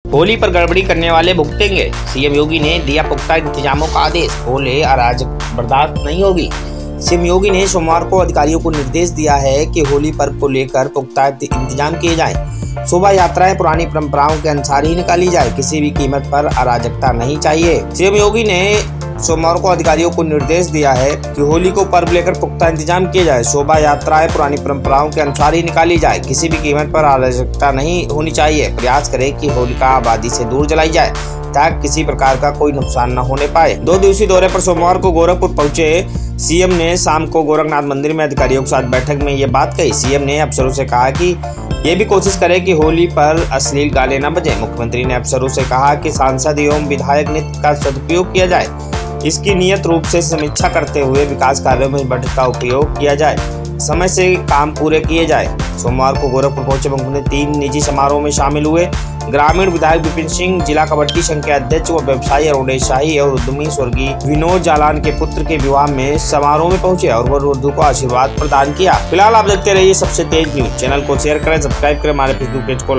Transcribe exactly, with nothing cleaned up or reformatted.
होली पर गड़बड़ी करने वाले भुगतेंगे। सीएम योगी ने दिया पुख्ता इंतजामों का आदेश, बोले अराजक बर्दाश्त नहीं होगी। सीएम योगी ने सोमवार को अधिकारियों को निर्देश दिया है कि होली पर्व को लेकर पुख्ता इंतजाम किए जाएं। शोभा यात्राएं पुरानी परंपराओं के अनुसार ही निकाली जाए, किसी भी कीमत पर अराजकता नहीं चाहिए। सीएम योगी ने सोमवार को अधिकारियों को निर्देश दिया है कि होली को पर्व लेकर पुख्ता इंतजाम किए जाए। शोभा यात्राएं पुरानी परंपराओं के अनुसार ही निकाली जाए, किसी भी कीमत पर अराजकता नहीं होनी चाहिए। प्रयास करें कि होलिका आबादी से दूर जलाई जाए ताकि किसी प्रकार का कोई नुकसान न होने पाए। दो दिवसीय दौरे पर सोमवार को गोरखपुर पहुंचे सीएम ने शाम को गोरखनाथ मंदिर में अधिकारियों के साथ बैठक में ये बात कही। सीएम ने अफसरों से कहा कि ये भी कोशिश करें कि होली पर अश्लील गाने न बजें। मुख्यमंत्री ने अफसरों से कहा कि सांसद एवं विधायक नृत्य का सदुपयोग किया जाए, इसकी नियत रूप से समीक्षा करते हुए विकास कार्यों में बजट का उपयोग किया जाए, समय से काम पूरे किए जाए। सोमवार को गोरखपुर पहुंचे मुख्यमंत्री तीन निजी समारोह में शामिल हुए। ग्रामीण विधायक विपिन सिंह, जिला कबड्डी संघ के अध्यक्ष व व्यवसायी अरुणेश शाही और उद्यमी स्वर्गीय विनोद जालान के पुत्र के विवाह में समारोह में पहुंचे और वर वधू को आशीर्वाद प्रदान किया। फिलहाल आप देखते रहिए सबसे तेज न्यूज। चैनल को शेयर करें, सब्सक्राइब करें, हमारे फेसबुक पेज को